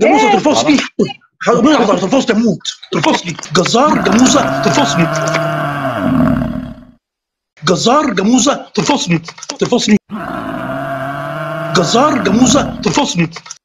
جاموسه ايه؟ ترفصني. هنحضر ترفصني اموت. ترفصني جزار جاموسه ترفصني. جزار جاموسه ترفصني. ترفصني. جزار جاموسه ترفصني.